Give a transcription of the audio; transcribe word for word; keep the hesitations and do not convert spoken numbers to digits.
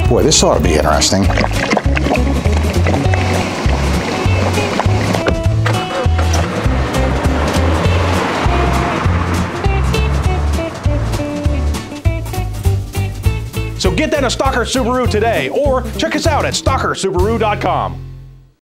Boy, this ought to be interesting. So get that a Stalker Subaru today, or check us out at stalker subaru dot com.